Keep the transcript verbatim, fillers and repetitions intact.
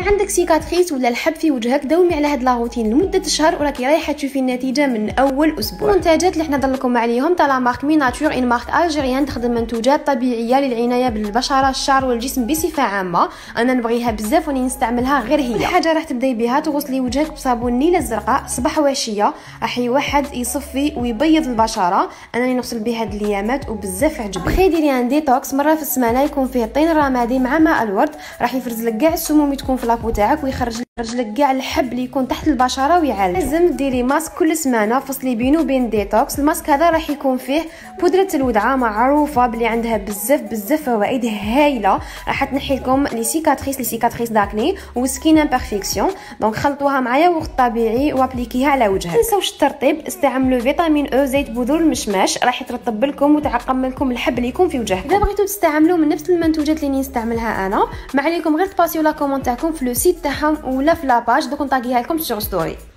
عندك سيكاتريس ولا الحب في وجهك، دومي على هاد لاغوتين لمده شهر وراكي رايحه تشوفي النتيجه من اول اسبوع. المنتجات اللي حنا نضلكم عليهم تاع لا مارك مي ناتور، ان مارك الجيريان تخدم منتوجات طبيعيه للعنايه بالبشره الشعر والجسم بصفه عامه. انا نبغيها بزاف وني نستعملها غير هي. حاجه راح تبداي بها تغسلي وجهك بصابون النيله الزرقاء صباح وعشيه، راح يوحد يصفي ويبيض البشره. انا اللي نغسل به هاد الايامات وبزاف عجبني. خدي ديري ان ديتوكس مره في السمانه يكون فيه الطين الرمادي مع ماء الورد، راح يفرز لك كاع السموم اللي تكون في لابو تاعك ويخرج يخرج لك كاع الحب اللي يكون تحت البشره ويعالج. لازم ديري ماسك كل سمانه، فصلي بينه وبين ديتوكس. الماسك هذا راح يكون فيه بودره الودعه معروفه بلي عندها بزاف بزاف فوائد هايله، راح تنحي لكم لي سيكاتريس لي سيكاتريس داكني وسكين امبيرفيكسيون. دونك خلطوها معايا وقت طبيعي وابليكيها على وجهك. تنساوش الترطيب، استعملوا فيتامين او زيت بذور المشماش، راح يترطب لكم وتعقم لكم الحب اللي يكون في وجهك. اذا بغيتوا تستعملوا من نفس المنتوجات اللي نستعملها انا، ما عليكم غير تباسيو لا كومون تاعكم في لو سيت تاعهم ولا في لاباج، دوك نطاقيها لكم سور ستوري.